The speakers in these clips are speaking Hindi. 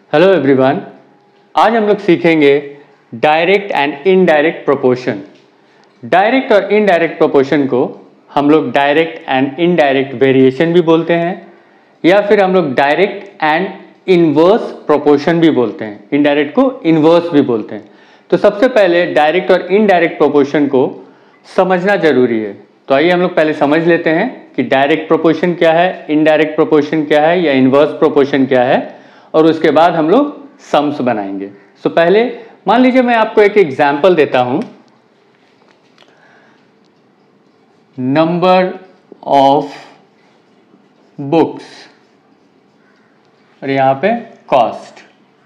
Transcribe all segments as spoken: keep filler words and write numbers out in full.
हेलो एवरीवन, आज हम लोग सीखेंगे direct and indirect proportion. Direct और इनडायरेक्ट प्रोपोर्शन को हम लोग डायरेक्ट एंड इनडायरेक्ट वेरिएशन भी बोलते हैं, या फिर हम लोग डायरेक्ट एंड इनवर्स प्रोपोर्शन भी बोलते हैं। इनडायरेक्ट को इनवर्स भी बोलते हैं। तो सबसे पहले डायरेक्ट और इनडायरेक्ट प्रोपोर्शन को समझना जरूरी है। तो आइए हम लोग पहले समझ लेते हैं कि डायरेक्ट प्रोपोर्शन क्या है, इनडायरेक्ट प्रोपोर्शन क्या है या इनवर्स प्रोपोर्शन क्या है, और उसके बाद हम लोग सम्स बनाएंगे। सो so, पहले मान लीजिए मैं आपको एक एग्जांपल देता हूं, नंबर ऑफ बुक्स और यहां पे कॉस्ट।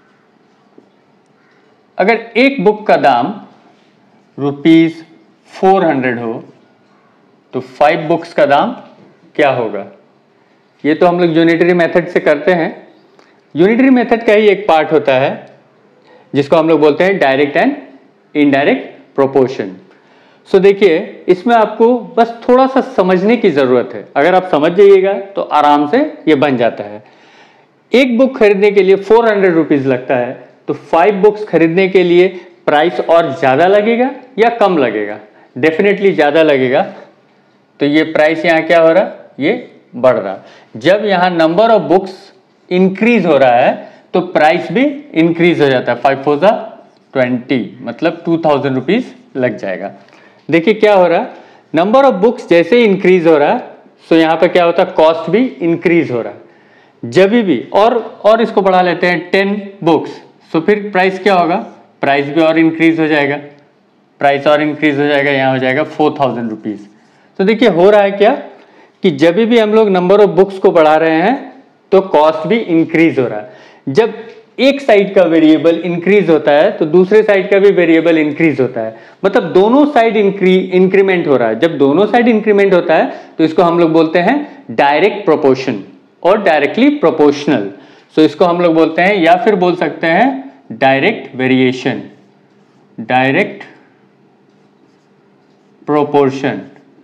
अगर एक बुक का दाम रुपीज फोर हंड्रेड हो तो फाइव बुक्स का दाम क्या होगा? ये तो हम लोग यूनिटरी मेथड से करते हैं। यूनिटरी मेथड का ही एक पार्ट होता है जिसको हम लोग बोलते हैं direct and indirect proportion. So देखिए, इसमें आपको बस थोड़ा सा समझने की जरूरत है। अगर आप समझ जाइएगा तो आराम से ये बन जाता है। एक बुक खरीदने के लिए फोर हंड्रेड रुपीज लगता है, तो फाइव बुक्स खरीदने के लिए प्राइस और ज्यादा लगेगा या कम लगेगा? डेफिनेटली ज्यादा लगेगा। तो ये प्राइस यहाँ क्या हो रहा, ये बढ़ रहा। जब यहाँ नंबर ऑफ बुक्स इंक्रीज हो रहा है तो प्राइस भी इंक्रीज हो जाता है। फाइव फोर जा ट्वेंटी, मतलब टू थाउजेंड रुपीज लग जाएगा। देखिए क्या हो रहा है, नंबर ऑफ बुक्स जैसे ही इंक्रीज हो रहा है तो यहाँ पे क्या होता है, कॉस्ट भी इंक्रीज हो रहा है। जब भी और और इसको बढ़ा लेते हैं टेन बुक्स, तो फिर प्राइस क्या होगा, प्राइस भी और इंक्रीज हो जाएगा। प्राइस और इंक्रीज हो जाएगा, यहाँ हो जाएगा फोर थाउजेंड रुपीज। तो देखिए हो रहा है क्या कि जब भी हम लोग नंबर ऑफ बुक्स को बढ़ा रहे हैं तो कॉस्ट भी इंक्रीज हो रहा है। जब एक साइड का वेरिएबल इंक्रीज होता है तो दूसरे साइड का भी वेरिएबल इंक्रीज होता है, मतलब दोनों साइड इंक्रीमेंट हो रहा है। जब दोनों साइड इंक्रीमेंट होता है तो इसको हम लोग बोलते हैं डायरेक्ट प्रोपोर्शन और डायरेक्टली प्रोपोर्शनल। सो इसको हम लोग बोलते हैं, या फिर बोल सकते हैं डायरेक्ट वेरिएशन, डायरेक्ट प्रोपोर्शन।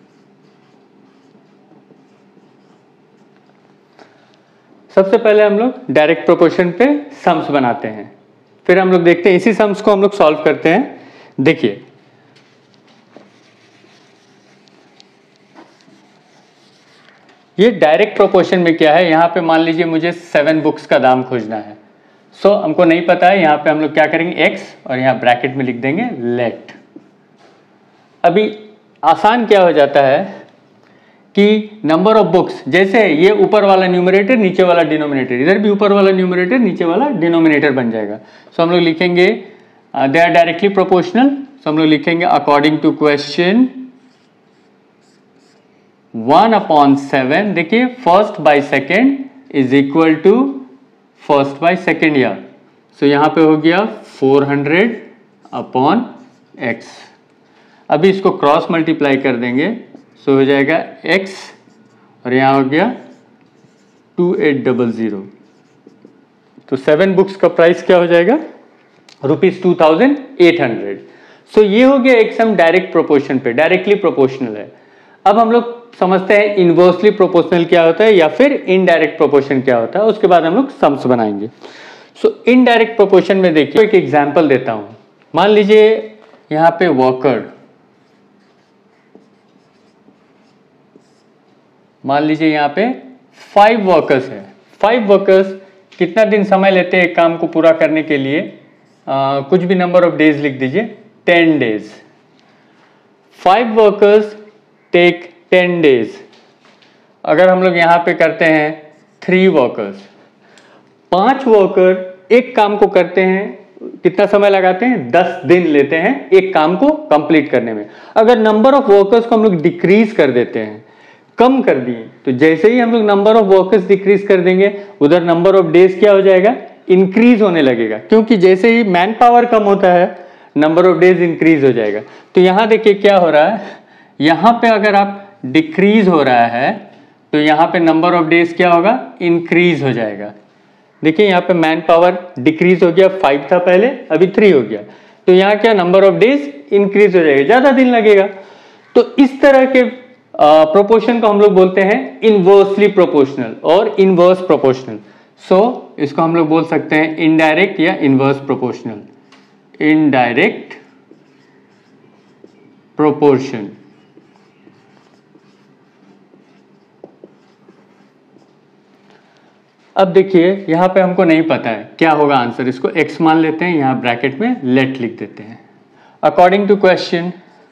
सबसे पहले हम लोग डायरेक्ट प्रोपोर्शन पे सम्स बनाते हैं, फिर हम लोग देखते हैं इसी सम्स को हम लोग सॉल्व करते हैं। देखिए ये डायरेक्ट प्रोपोर्शन में क्या है, यहां पे मान लीजिए मुझे सेवन बुक्स का दाम खोजना है। सो so, हमको नहीं पता है, यहां पे हम लोग क्या करेंगे, एक्स और यहां ब्रैकेट में लिख देंगे लेट। अभी आसान क्या हो जाता है कि नंबर ऑफ बुक्स, जैसे ये ऊपर वाला न्यूमरेटर नीचे वाला डिनोमिनेटर, इधर भी ऊपर वाला न्यूमरेटर नीचे वाला डिनोमिनेटर बन जाएगा। सो हम लोग लिखेंगे they are directly proportional. So हम लोग लिखेंगे according to question one upon seven. देखिए first by second is equal to first by second year. So यहां पे हो गया फोर हंड्रेड अपॉन एक्स। अभी इसको क्रॉस मल्टीप्लाई कर देंगे, सो so, हो जाएगा x और यहाँ हो गया टू एट डबल जीरो। तो सेवन बुक्स का प्राइस क्या हो जाएगा, rupees two thousand eight hundred. So ये हो गया एक सम डायरेक्ट प्रोपोर्शन पे, डायरेक्टली प्रोपोर्शनल है। अब हम लोग समझते हैं इनवर्सली प्रोपोर्शनल क्या होता है या फिर इनडायरेक्ट प्रोपोर्शन क्या होता है, उसके बाद हम लोग सम्स बनाएंगे। सो इनडायरेक्ट प्रोपोर्शन में देखिए एक एग्जाम्पल देता हूं। मान लीजिए यहाँ पे वर्कर, मान लीजिए यहाँ पे फाइव वर्कर्स है। फाइव वर्कर्स कितना दिन समय लेते हैं एक काम को पूरा करने के लिए? आ, कुछ भी नंबर ऑफ डेज लिख दीजिए, ten days. Five workers take ten days. अगर हम लोग यहाँ पे करते हैं थ्री वर्कर्स, पांच वर्कर एक काम को करते हैं, कितना समय लगाते हैं? दस दिन लेते हैं एक काम को कंप्लीट करने में। अगर नंबर ऑफ वर्कर्स को हम लोग डिक्रीज कर देते हैं, कम कर दिए, तो जैसे ही हम लोग नंबर ऑफ वर्कर्स डिक्रीज कर देंगे उधर नंबर ऑफ डेज क्या हो जाएगा, इंक्रीज होने लगेगा। क्योंकि जैसे ही मैन पावर कम होता है नंबर ऑफ डेज इंक्रीज हो जाएगा। तो यहां देखिए क्या हो रहा है, यहां पे अगर आप डिक्रीज हो रहा है तो यहां पे नंबर ऑफ डेज क्या होगा, इंक्रीज हो जाएगा। देखिए यहाँ पे मैन पावर डिक्रीज हो गया, फाइव था पहले, अभी थ्री हो गया। तो यहाँ क्या, नंबर ऑफ डेज इंक्रीज हो जाएगा, ज्यादा दिन लगेगा। तो इस तरह के प्रोपोर्शन को हम लोग बोलते हैं इनवर्सली प्रोपोर्शनल और इनवर्स प्रोपोर्शनल। सो so, इसको हम लोग बोल सकते हैं इनडायरेक्ट या इनवर्स प्रोपोर्शनल, इनडायरेक्ट प्रोपोर्शन। अब देखिए यहां पे हमको नहीं पता है क्या होगा आंसर, इसको x मान लेते हैं, यहां ब्रैकेट में लेट लिख देते हैं। अकॉर्डिंग टू क्वेश्चन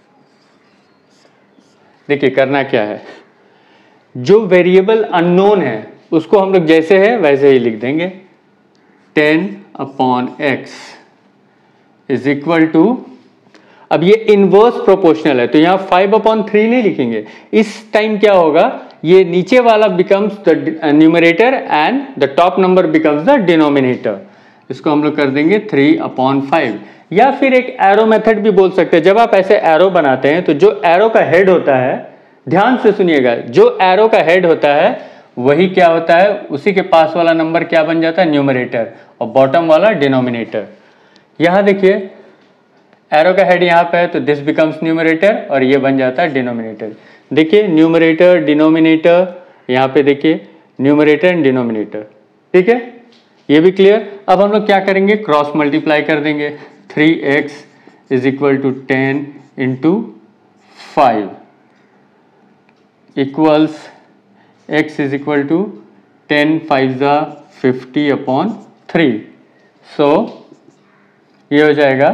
देखिए करना क्या है, जो वेरिएबल अननोन है उसको हम लोग जैसे है वैसे ही लिख देंगे। Ten upon x is equal to, अब ये इनवर्स प्रोपोर्शनल है तो यहां फाइव अपॉन थ्री नहीं लिखेंगे, इस टाइम क्या होगा, ये नीचे वाला becomes the numerator and the top number becomes the denominator. इसको हम लोग कर देंगे थ्री अपॉन फाइव, या फिर एक एरो मेथड भी बोल सकते हैं। जब आप ऐसे एरो बनाते हैं तो जो एरो का हेड होता है, ध्यान से सुनिएगा, जो एरो का हेड होता है वही क्या होता है, उसी के पास वाला नंबर क्या बन जाता है, न्यूमरेटर, और बॉटम वाला डिनोमिनेटर। यहां देखिए एरो का हेड यहाँ पे है तो दिस बिकम्स न्यूमरेटर और ये बन जाता है डिनोमिनेटर। देखिए न्यूमरेटर डिनोमिनेटर, यहाँ पे देखिए न्यूमरेटर एंड डिनोमिनेटर, ठीक है, ये भी क्लियर। अब हम लोग क्या करेंगे, क्रॉस मल्टीप्लाई कर देंगे। Three x is equal to ten into five equals x is equal to ten five ज़ा फिफ्टी अपॉन थ्री। सो ये हो जाएगा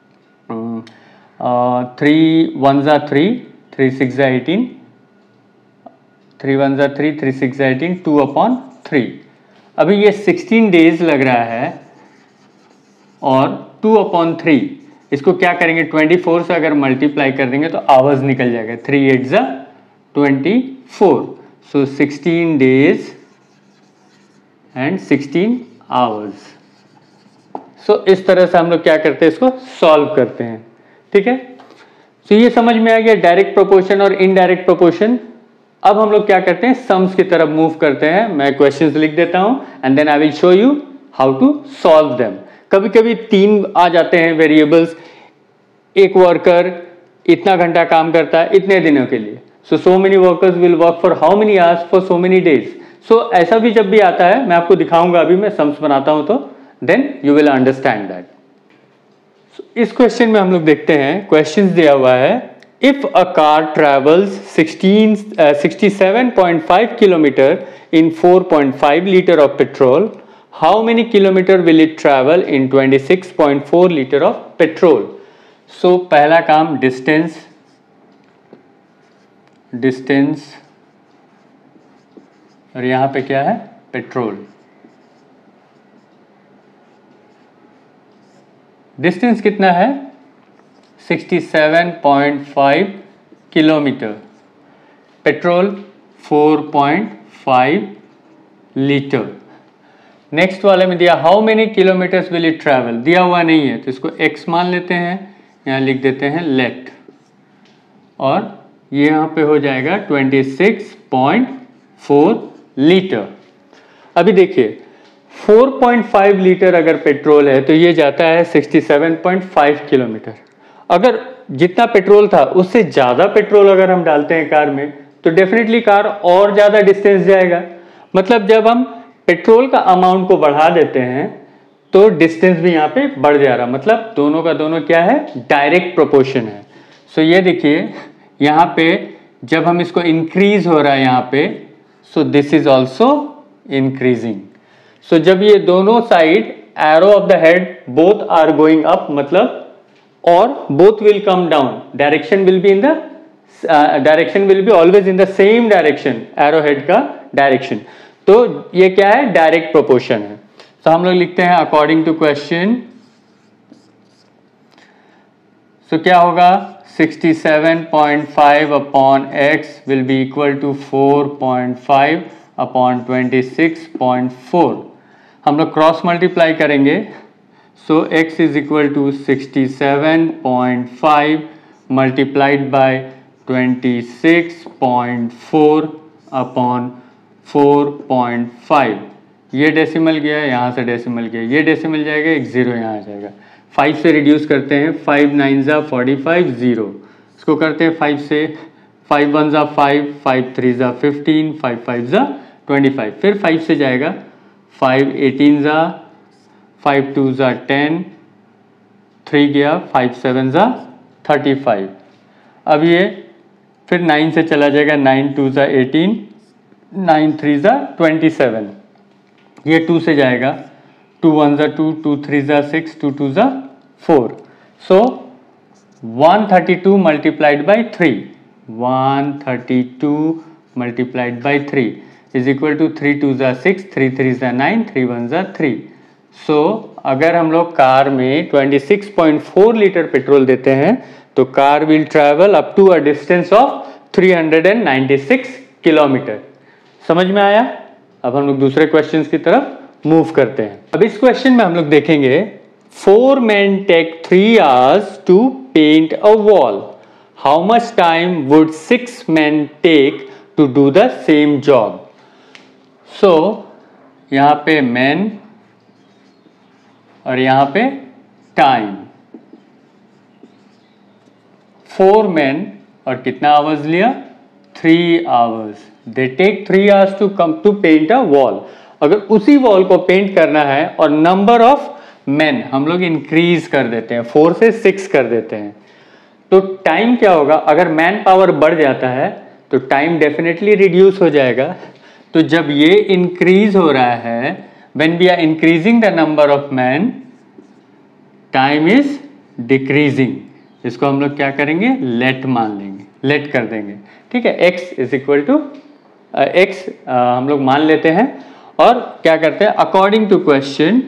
थ्री वन ज़ा थ्री, थ्री सिक्स ज़ा एटीन, थ्री वन ज़ा थ्री, थ्री सिक्स ज़ा एटीन, टू अपॉन थ्री। अभी ये सिक्सटीन डेज लग रहा है और टू अपॉन थ्री, इसको क्या करेंगे, ट्वेंटी फोर से अगर मल्टीप्लाई कर देंगे तो आवर्स निकल जाएगा। थ्री एट ज़ा twenty four, so sixteen days and sixteen hours. So so, इस तरह से हम लोग क्या करते हैं, इसको सॉल्व करते हैं, ठीक है। सो so, ये समझ में आ गया डायरेक्ट प्रोपोर्शन और इनडायरेक्ट प्रोपोर्शन। अब हम लोग क्या करते हैं, सम्स की तरफ मूव करते हैं। मैं क्वेश्चंस लिख देता हूं and then I will show you how to solve them. कभी कभी तीन आ जाते हैं वेरिएबल्स, एक वर्कर इतना घंटा काम करता है इतने दिनों के लिए, so so many workers will work for how many hours for so many days. So ऐसा भी जब भी आता है, मैं आपको दिखाऊंगा, अभी मैं सम्स बनाता हूं तो then you will understand that. इस क्वेश्चन में हम लोग देखते हैं, क्वेश्चन दिया हुआ है, if a car travels sixteen sixty seven point five kilometre in four point five litre of petrol, how many kilometre will it travel in twenty six point four litre of petrol. So पहला काम डिस्टेंस, डिस्टेंस और यहां पे क्या है, पेट्रोल। डिस्टेंस कितना है, sixty seven point five kilometre, petrol four point five litre. Next वाले में दिया how many kilometres will it travel, दिया हुआ नहीं है तो इसको x मान लेते हैं, यहाँ लिख देते हैं लेट, और ये यहाँ पे हो जाएगा twenty six point four litre. अभी देखिए फोर पॉइंट फाइव लीटर अगर पेट्रोल है तो ये जाता है sixty seven point five kilometre. अगर जितना पेट्रोल था उससे ज़्यादा पेट्रोल अगर हम डालते हैं कार में तो डेफिनेटली कार और ज़्यादा डिस्टेंस जाएगा। मतलब जब हम पेट्रोल का अमाउंट को बढ़ा देते हैं तो डिस्टेंस भी यहाँ पे बढ़ जा रहा, मतलब दोनों का दोनों क्या है, डायरेक्ट प्रोपोर्शन है। सो ये देखिए यहाँ पे जब हम इसको इंक्रीज हो रहा है यहाँ पे, so this is also increasing. So जब ये दोनों side arrow of the head both are going up, मतलब और both will come down, direction will be in the uh, direction will be always in the same direction, arrowhead का direction। तो ये क्या है, डायरेक्ट प्रोपोर्शन है। तो हम लोग लिखते हैं अकॉर्डिंग टू क्वेश्चन, सो क्या होगा, sixty seven point five upon x will be equal to four point five upon twenty six point four. हम लोग क्रॉस मल्टीप्लाई करेंगे, so x is equal to sixty-seven point five multiplied by twenty-six point four upon four point five। ये डेसिमल गया, यहाँ से डेसिमल गया, ये डेसिमल जाएगा, एक जीरो यहाँ आ जाएगा। फाइव से रिड्यूस करते हैं, फाइव नाइन ज़ा फोर्टी फाइव, जीरो। इसको करते हैं फाइव से, फाइव वन ज़ा फाइव, फाइव थ्री ज़ा फिफ्टीन, फाइव फाइव ज़ा ट्वेंटी फाइव, फिर फाइव से जाएगा, फाइव एटीन ज़ा, फाइव टू ज़ा टेन, थ्री गया, फाइव सेवन ज़ा थर्टी फाइव। अब ये फिर नाइन से चला जाएगा, नाइन टू ज़ा एटीन, नाइन थ्री ज़ा ट्वेंटी सेवन, ये टू से जाएगा, टू वन ज़ा टू, टू थ्री ज़ा सिक्स, टू टू ज़ा four. So one thirty two multiplied by three, one thirty two multiplied by three is equal to three two ज़ा सिक्स, थ्री थ्री ज़ा नाइन, थ्री वन ज़ा थ्री। सो अगर हम लोग कार में twenty six point four litre petrol देते हैं तो car will travel up to a distance of three hundred ninety six kilometre. समझ में आया? अब हम लोग दूसरे क्वेश्चन की तरफ मूव करते हैं। अब इस क्वेश्चन में हम लोग देखेंगे, four men take three hours to paint a wall. How much time would six men take to do the same job? So यहाँ पे men और यहाँ पे time, फोर men और कितना आवर्स लिया? Three hours. They take three hours to come to paint a wall. अगर उसी वॉल को पेंट करना है और नंबर ऑफ मेन हम लोग इंक्रीज कर देते हैं, फोर से सिक्स कर देते हैं, तो टाइम क्या होगा? अगर मैन पावर बढ़ जाता है तो टाइम डेफिनेटली रिड्यूस हो जाएगा। तो जब ये इंक्रीज हो रहा है, when we are increasing the number of man, time is decreasing. इसको हम लोग क्या करेंगे? लेट मान लेंगे, लेट कर देंगे। ठीक है, x is equal to x हम लोग मान लेते हैं और क्या करते हैं? According to question,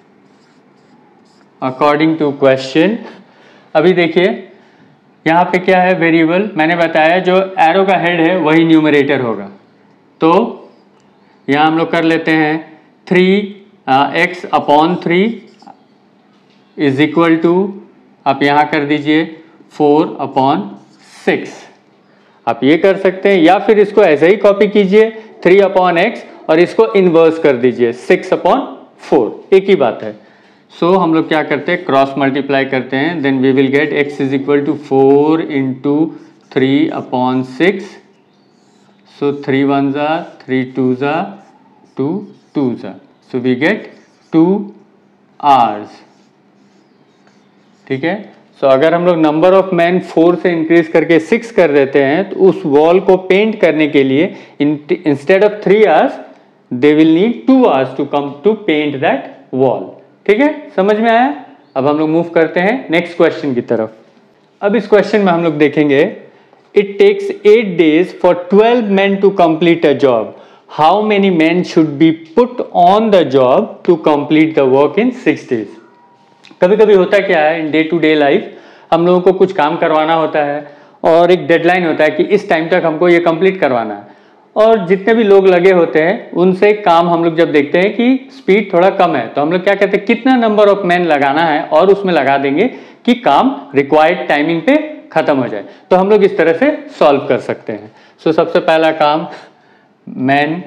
according to question अभी देखिए यहाँ पे क्या है? वेरिएबल मैंने बताया, जो एरो का हेड है वही न्यूमरेटर होगा। तो यहाँ हम लोग कर लेते हैं three x upon three is equal to, आप यहाँ कर दीजिए फोर अपॉन सिक्स। आप ये कर सकते हैं या फिर इसको ऐसे ही कॉपी कीजिए, थ्री अपॉन एक्स और इसको इन्वर्स कर दीजिए, सिक्स अपॉन फोर, एक ही बात है। सो so, हम लोग क्या करते हैं? क्रॉस मल्टीप्लाई करते हैं, then we will get x is equal to four into three upon six. So three one ज़ा, थ्री टू ज़ा, टू टू ज़ा, so we get two hours. ठीक है, सो so, अगर हम लोग नंबर ऑफ मैन फोर से इंक्रीज करके सिक्स कर देते हैं तो उस वॉल को पेंट करने के लिए instead of three hours they will need two hours to come to paint that wall. ठीक है, समझ में आया? अब हम लोग मूव करते हैं नेक्स्ट क्वेश्चन की तरफ। अब इस क्वेश्चन में हम लोग देखेंगे, it takes eight days for twelve men to complete a job, how many men should be put on the job to complete the work in six days. कभी कभी होता क्या है, in day to day life हम लोगों को कुछ काम करवाना होता है और एक डेडलाइन होता है कि इस टाइम तक हमको ये कंप्लीट करवाना है, और जितने भी लोग लगे होते हैं उनसे काम हम लोग जब देखते हैं कि स्पीड थोड़ा कम है तो हम लोग क्या कहते हैं? कितना नंबर ऑफ मैन लगाना है और उसमें लगा देंगे कि काम रिक्वायर्ड टाइमिंग पे खत्म हो जाए। तो हम लोग इस तरह से सॉल्व कर सकते हैं। सो so, सबसे पहला काम मैन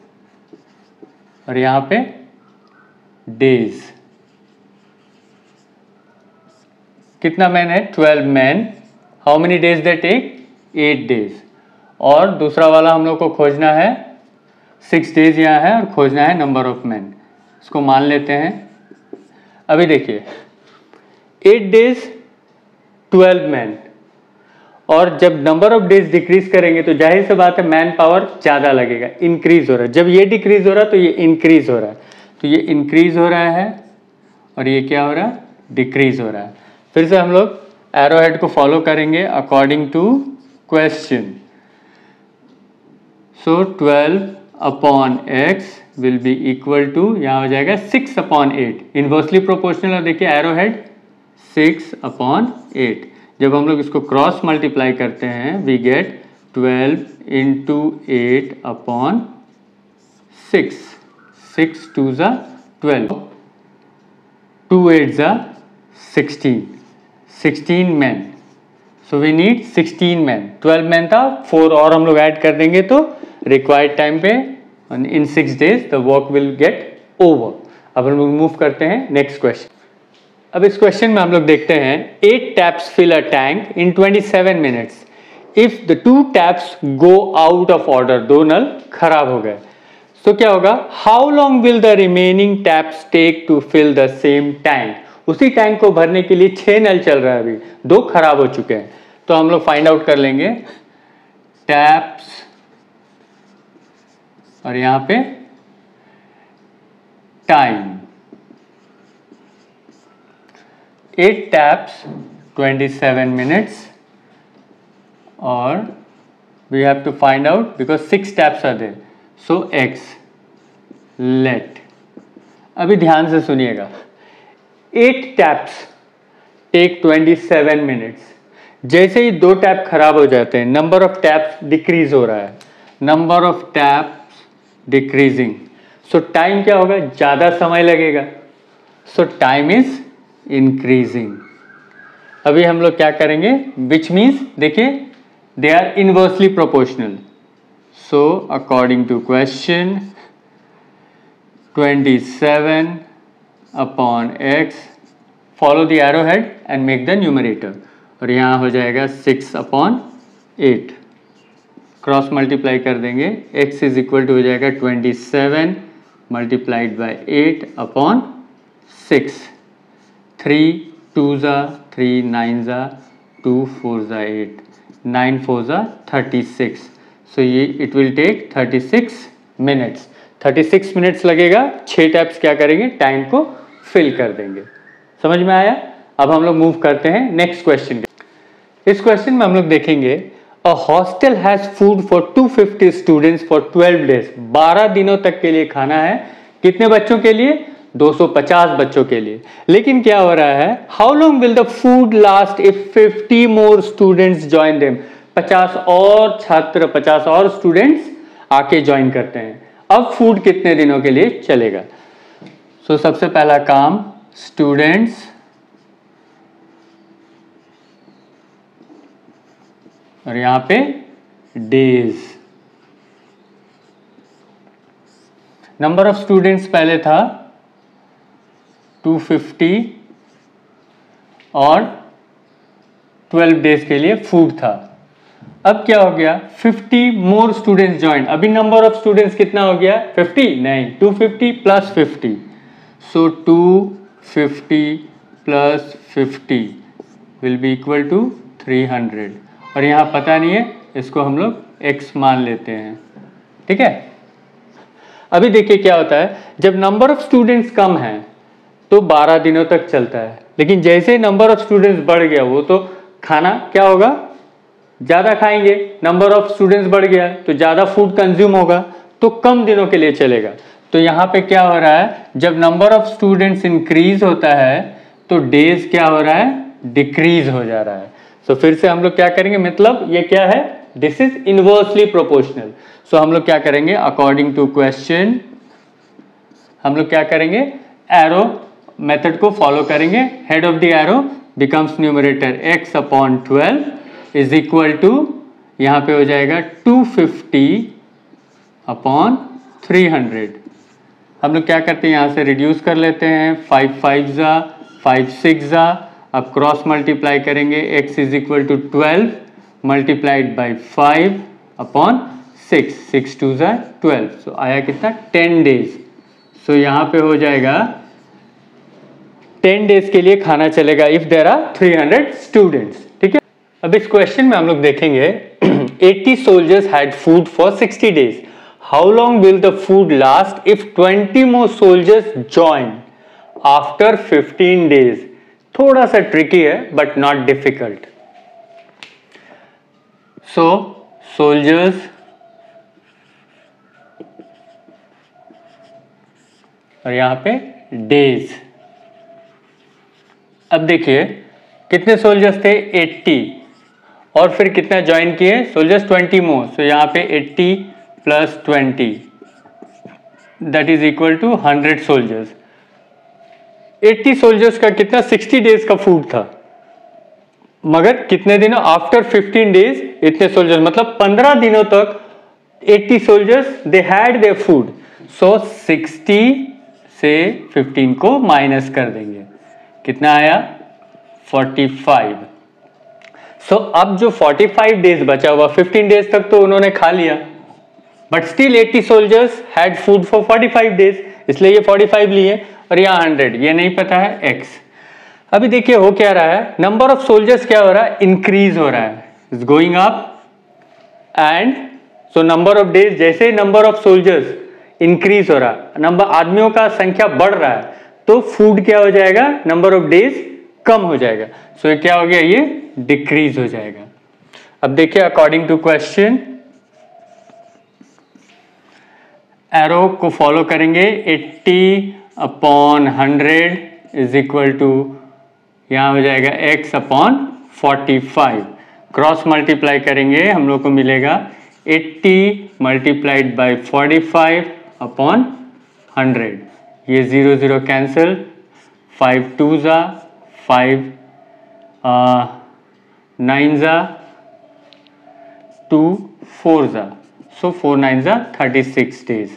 और यहाँ पे डेज, कितना मैन है? Twelve man. How many days they take? Eight days. और दूसरा वाला हम लोग को खोजना है, सिक्स डेज यहाँ है और खोजना है नंबर ऑफ मैन। इसको मान लेते हैं। अभी देखिए एट डेज ट्वेल्व मैन, और जब नंबर ऑफ डेज डिक्रीज करेंगे तो जाहिर सी बात है मैन पावर ज़्यादा लगेगा, इंक्रीज हो रहा है। जब ये डिक्रीज हो रहा है तो ये इंक्रीज हो रहा है, तो ये इंक्रीज हो रहा है और ये क्या हो रहा है? डिक्रीज हो रहा है। फिर से हम लोग एरो हेड को फॉलो करेंगे according to question. So twelve upon x will be equal to, यहाँ हो जाएगा six upon eight, inversely proportional. और देखिए arrow head six upon eight. जब हम लोग इसको क्रॉस मल्टीप्लाई करते हैं we get twelve into eight upon six, six two ज़ा ट्वेल्व, टू एट ज़ा sixteen, sixteen man. So we need sixteen man. Twelve man था, फोर और हम लोग ऐड कर देंगे तो रिक्वायर्ड टाइम पे in six days the work will get over. अब हम लोग मूव करते हैं नेक्स्ट क्वेश्चन। अब इस क्वेश्चन में हम लोग देखते हैं, eight taps fill a tank in twenty seven minutes if the two taps go out of order. दो नल खराब हो गए। तो क्या होगा, how long will the remaining taps take to fill the same tank, उसी टैंक को भरने के लिए छह नल चल रहा है, अभी दो खराब हो चुके हैं, तो हम लोग फाइंड आउट कर लेंगे टैप्स और यहां पे time, eight taps twenty seven minutes, और we have to find out because six taps are there, so x let, अभी ध्यान से सुनिएगा, eight taps take twenty-seven minutes, जैसे ही दो टैप खराब हो जाते हैं नंबर ऑफ टैप्स डिक्रीज हो रहा है, number of taps decreasing, so time क्या होगा, ज्यादा समय लगेगा, सो टाइम इज इंक्रीजिंग। अभी हम लोग क्या करेंगे, विच मीन्स देखिए they are inversely proportional, so according to question twenty-seven upon x, follow the arrowhead and make the numerator, और यहाँ हो जाएगा six upon eight, cross multiply कर देंगे, x is equal to हो जाएगा twenty-seven multiplied by eight upon six, three twos are three, nines are two, fours are eight, nine four ज़ा थर्टी सिक्स, सो ये it will take thirty six minutes, thirty six minutes लगेगा, छह टैप्स क्या करेंगे, टाइम को फिल कर देंगे। समझ में आया? अब हम लोग मूव करते हैं नेक्स्ट क्वेश्चन। इस क्वेश्चन में हम लोग देखेंगे a hostel has food for two fifty students for twelve days, बारह दिनों तक के लिए खाना है, कितने बच्चों के लिए, दो सौ पचास बच्चों के लिए, लेकिन क्या हो रहा है, how long will the food last if fifty more students join them, पचास और छात्र, पचास और स्टूडेंट्स आके ज्वाइन करते हैं, अब फूड कितने दिनों के लिए चलेगा। सो so, सबसे पहला काम स्टूडेंट्स और यहां पे डेज, नंबर ऑफ स्टूडेंट्स पहले था टू फिफ्टी और ट्वेल्व डेज के लिए फूड था, अब क्या हो गया, फिफ्टी मोर स्टूडेंट्स ज्वाइन, अभी नंबर ऑफ स्टूडेंट्स कितना हो गया, फिफ्टी नहीं, two fifty plus fifty, so two fifty plus fifty will be equal to three hundred, और यहाँ पता नहीं है, इसको हम लोग x मान लेते हैं, ठीक है। अभी देखिए क्या होता है, जब नंबर ऑफ स्टूडेंट्स कम है तो बारह दिनों तक चलता है, लेकिन जैसे ही नंबर ऑफ स्टूडेंट्स बढ़ गया, वो तो खाना क्या होगा, ज़्यादा खाएंगे, नंबर ऑफ स्टूडेंट्स बढ़ गया तो ज़्यादा फूड कंज्यूम होगा, तो कम दिनों के लिए चलेगा। तो यहाँ पे क्या हो रहा है, जब नंबर ऑफ स्टूडेंट्स इंक्रीज होता है तो डेज क्या हो रहा है, डिक्रीज हो जा रहा है। सो so, फिर से हम लोग क्या करेंगे, मतलब ये क्या है, this is inversely proportional. So हम लोग क्या करेंगे, अकॉर्डिंग टू क्वेश्चन हम लोग क्या करेंगे, एरो मेथड को फॉलो करेंगे, head of the arrow becomes numerator x upon twelve is equal to, यहाँ पे हो जाएगा two fifty upon three hundred. हम लोग क्या करते हैं, यहाँ से रिड्यूस कर लेते हैं, फाइव फाइव ज़ा फाइव सिक्स ज़ा, अब क्रॉस मल्टीप्लाई करेंगे, x is equal to twelve multiplied by five upon six, six two ज़ा ट्वेल्व, सो आया कितना, टेन डेज। सो यहाँ पे हो जाएगा टेन डेज के लिए खाना चलेगा if there are three hundred students, ठीक है। अब इस क्वेश्चन में हम लोग देखेंगे eighty soldiers had food for sixty days, how long will the food last if twenty more soldiers join after fifteen days. थोड़ा सा ट्रिकी है but not difficult. So soldiers और यहां पे डेज, अब देखिए कितने सोल्जर्स थे, एट्टी, और फिर कितना ज्वाइन किए सोल्जर्स, ट्वेंटी मोर, सो यहाँ पे eighty plus twenty that is equal to hundred soldiers. Eighty soldiers का कितना, सिक्सटी डेज का फूड था, मगर कितने दिनों, आफ्टर फिफ्टीन डेज इतने सोल्जर्स, मतलब पंद्रह दिनों तक eighty soldiers they had their food. So sixty से फिफ्टीन को माइनस कर देंगे, कितना आया, फोर्टी फाइव। सो अब जो फोर्टी फाइव डेज बचा हुआ, फिफ्टीन डेज तक तो उन्होंने खा लिया, but still eighty soldiers had food for forty five days, इसलिए ये फोर्टी फाइव लिए, और यहाँ हंड्रेड, ये नहीं पता है एक्स। अभी देखिए हो क्या रहा है, नंबर ऑफ सोल्जर्स क्या हो रहा है, इंक्रीज हो रहा है, is going up, and so number of days, जैसे नंबर ऑफ सोल्जर्स इंक्रीज हो रहा है, नंबर आदमियों का संख्या बढ़ रहा है, तो फूड क्या हो जाएगा, नंबर ऑफ डेज कम हो जाएगा, सो so, क्या हो गया, ये डिक्रीज हो जाएगा। अब देखिए अकॉर्डिंग टू क्वेश्चन, एरो को फॉलो करेंगे, eighty upon hundred is equal to, यहां हो जाएगा x upon forty five, cross multiply करेंगे हम लोग को मिलेगा eighty multiplied by forty five upon hundred, ये zero zero cancel, five two ज़ा फाइव, नाइन ज़ा टू, फोर ज़ा, सो फोर नाइन ज़ा थर्टी सिक्स डेज।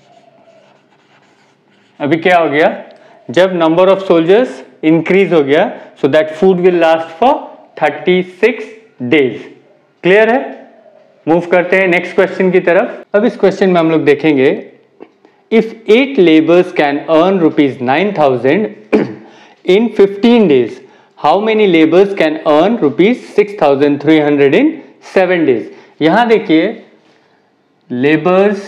अभी क्या हो गया, जब नंबर ऑफ सोल्जर्स इंक्रीज हो गया, so that food will last for thirty six days. Clear है? मूव करते हैं नेक्स्ट क्वेश्चन की तरफ। अब इस क्वेश्चन में हम लोग देखेंगे, if eight labours can earn rupees nine thousand in fifteen days, how many labours can earn rupees six thousand three hundred in seven days. यहां देखिए लेबर्स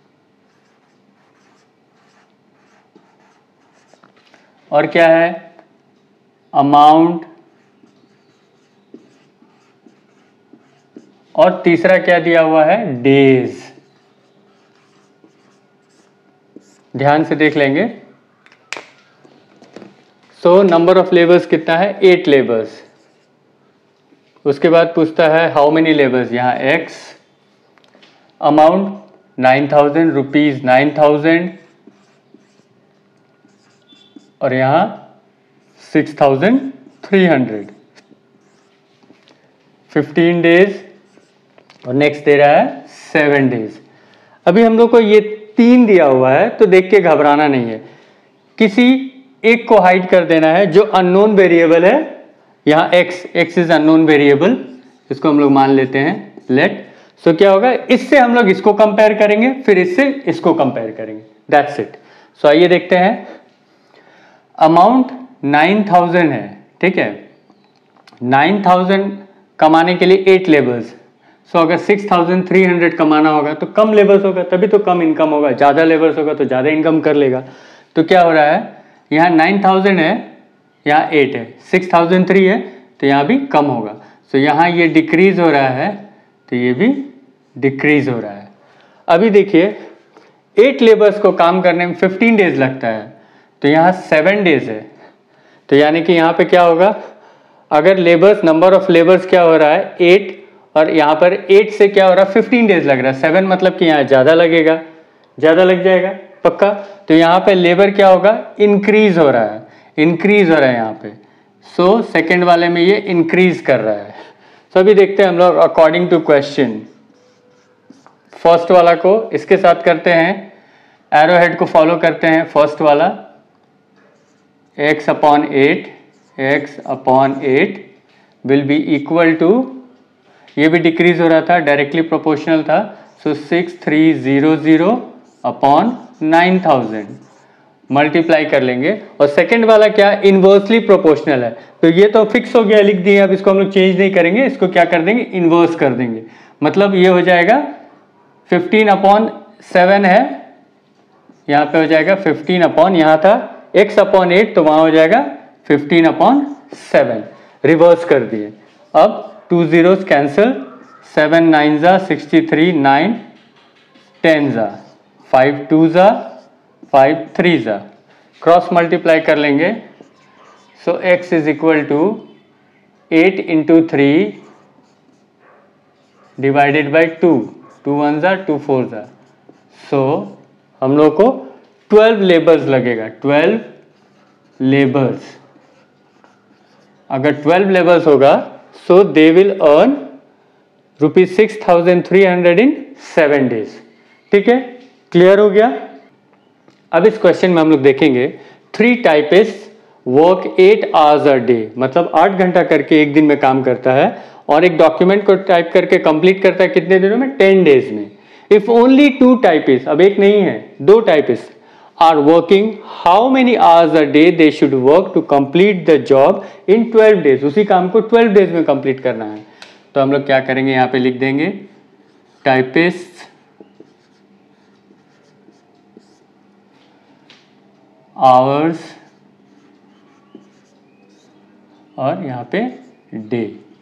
और क्या है, अमाउंट, और तीसरा क्या दिया हुआ है, डेज। ध्यान से देख लेंगे। सो नंबर ऑफ लेबर्स कितना है, एट लेबर्स। उसके बाद पूछता है हाउ मेनी लेबर्स, यहां x, amount nine thousand, rupees nine thousand, और यहां six thousand three hundred, fifteen days, और नेक्स्ट दे रहा है सेवन डेज। अभी हम लोग को ये तीन दिया हुआ है, तो देख के घबराना नहीं है, किसी एक को हाइड कर देना है जो अननोन वेरिएबल है। यहाँ x, x is unknown variable, इसको हम लोग मान लेते हैं लेट। सो क्या होगा, इससे हम लोग इसको कंपेयर करेंगे, फिर इससे इसको कंपेयर करेंगे, दैट्स इट। सो आइए देखते हैं, अमाउंट नाइन थाउजेंड है, ठीक है, नाइन थाउजेंड कमाने के लिए एट लेबर्स। सो अगर सिक्स थाउजेंड थ्री हंड्रेड कमाना होगा तो कम लेबर्स होगा, तभी तो कम इनकम होगा, ज़्यादा लेबर्स होगा तो ज़्यादा इनकम कर लेगा। तो क्या हो रहा है, यहाँ नाइन थाउजेंड है, यहाँ एट है, सिक्स थाउजेंड थ्री है, तो यहाँ भी कम होगा। सो so, यहाँ ये डिक्रीज हो रहा है, तो ये भी डिक्रीज हो रहा है। अभी देखिए एट लेबर्स को काम करने में फिफ्टीन डेज लगता है, तो यहाँ सेवन डेज है, तो यानी कि यहाँ पे क्या होगा, अगर लेबर्स, नंबर ऑफ लेबर्स क्या हो रहा है एट, और यहाँ पर एट से क्या हो रहा है फिफ्टीन डेज लग रहा है, सेवन मतलब कि यहाँ ज़्यादा लगेगा, ज़्यादा लग जाएगा पक्का। तो यहाँ पे लेबर क्या होगा, इंक्रीज हो रहा है, इंक्रीज हो रहा है यहाँ पे। सो so, सेकेंड वाले में ये इंक्रीज कर रहा है। सो so, अभी देखते हैं हम लोग अकॉर्डिंग टू क्वेश्चन, फर्स्ट वाला को इसके साथ करते हैं, एरो हेड को फॉलो करते हैं। फर्स्ट वाला x upon eight, x upon eight will be equal to, ये भी डिक्रीज हो रहा था, डायरेक्टली प्रोपोर्शनल था, so six three zero zero upon nine thousand, multiply कर लेंगे। और सेकंड वाला क्या, इनवर्सली प्रोपोर्शनल है, तो ये तो फिक्स हो गया, लिख दिए, अब इसको हम लोग चेंज नहीं करेंगे, इसको क्या कर देंगे, इनवर्स कर देंगे। मतलब ये हो जाएगा फिफ्टीन अपॉन सेवन है, यहाँ पे हो जाएगा फिफ्टीन अपॉन, यहाँ था x अपॉन एट, तो वहाँ हो जाएगा फिफ्टीन अपॉन सेवन, रिवर्स कर दिए। अब two zeros cancel, seven nine ज़ा सिक्सटी थ्री, नाइन टेन ज़ा, फाइव टू ज़ा फाइव थ्री ज़ा, क्रॉस मल्टीप्लाई कर लेंगे। So x is equal to eight into three divided by two, two one ज़ा टू फोर ज़ा, सो हम लोग को ट्वेल्व लेबर्स लगेगा, ट्वेल्व लेबर्स। अगर ट्वेल्व लेबर्स होगा so they will earn rupees six thousand three hundred in seven days. ठीक है, क्लियर हो गया। अब इस क्वेश्चन में हम लोग देखेंगे, three typist work eight hours a day, मतलब आठ घंटा करके एक दिन में काम करता है, और एक डॉक्यूमेंट को टाइप करके कंप्लीट करता है कितने दिनों में, टेन डेज में। इफ ओनली टू टाइपिस्ट, अब एक नहीं है दो typist, are working, how many hours a day they should work to complete the job in twelve days, उसी काम को ट्वेल्व डेज में कंप्लीट करना है। तो हम लोग क्या करेंगे, यहां पे लिख देंगे टाइपिस्ट आवर्स और यहां पे डे।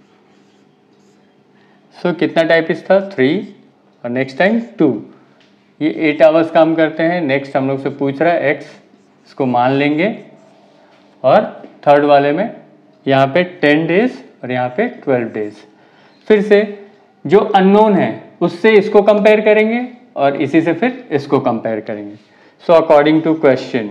सो so, कितना टाइपिस्ट था, थ्री, और नेक्स्ट टाइम टू, ये एट आवर्स काम करते हैं। नेक्स्ट हम लोग से पूछ रहा है एक्स, इसको मान लेंगे, और थर्ड वाले में यहाँ पे टेन डेज और यहाँ पे ट्वेल्व डेज। फिर से जो अननोन है उससे इसको कंपेयर करेंगे और इसी से फिर इसको कंपेयर करेंगे। सो अकॉर्डिंग टू क्वेश्चन,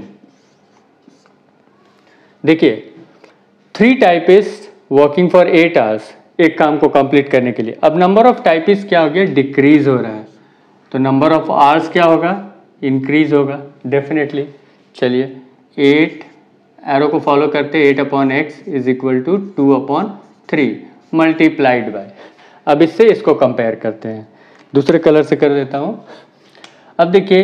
देखिए three typist working for eight hours, एक काम को कंप्लीट करने के लिए। अब नंबर ऑफ टाइपिस्ट क्या हो गया, डिक्रीज हो रहा है, तो नंबर ऑफ आवर्स क्या होगा, इंक्रीज होगा डेफिनेटली। चलिए एट, एरो को फॉलो करते, eight upon x is equal to two upon three multiplied by. अब इससे इसको कंपेयर करते हैं, दूसरे कलर से कर देता हूं। अब देखिए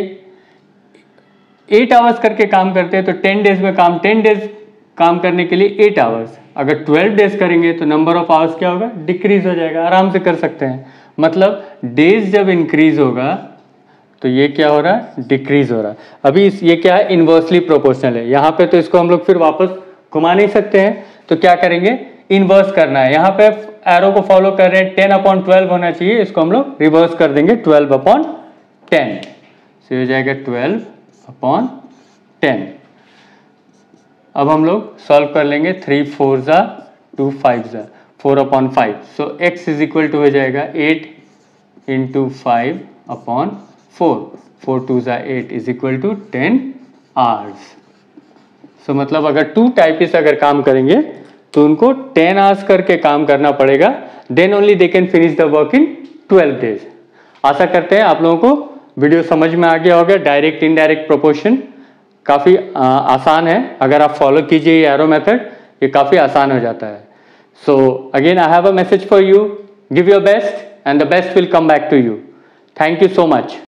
एट आवर्स करके काम करते हैं तो टेन डेज में काम, टेन डेज काम करने के लिए एट आवर्स, अगर ट्वेल्व डेज करेंगे तो नंबर ऑफ आवर्स क्या होगा, डिक्रीज हो जाएगा, आराम से कर सकते हैं। मतलब डेज जब इंक्रीज होगा तो ये क्या हो रहा है, डिक्रीज हो रहा है। अभी इस ये क्या है, इन्वर्सली प्रोपोर्शनल है, यहाँ पे तो इसको हम लोग फिर वापस घुमा नहीं सकते हैं, तो क्या करेंगे, इन्वर्स करना है। यहाँ पे एरो को फॉलो कर रहे हैं, टेन अपॉन ट्वेल्व होना चाहिए, इसको हम लोग रिवर्स कर देंगे, ट्वेल्व अपॉन टेन, तो हो जाएगा ट्वेल्व अपॉन टेन। अब हम लोग सॉल्व कर लेंगे, थ्री फोर ज़ा टू फाइव ज़ा, four upon five, so x is equal to हो जाएगा eight into five upon four, four two ज़ा eight is equal to ten hours. So मतलब अगर टू टाइपिस्ट अगर काम करेंगे तो उनको टेन आवर्स करके काम करना पड़ेगा, then only they can finish the work in twelve days. आशा करते हैं आप लोगों को वीडियो समझ में आ गया होगा। डायरेक्ट इनडायरेक्ट प्रोपोर्शन काफ़ी आसान है, अगर आप फॉलो कीजिए ये एरो मेथड, ये काफ़ी आसान हो जाता है। So again I have a message for you, give your best and the best will come back to you. Thank you so much.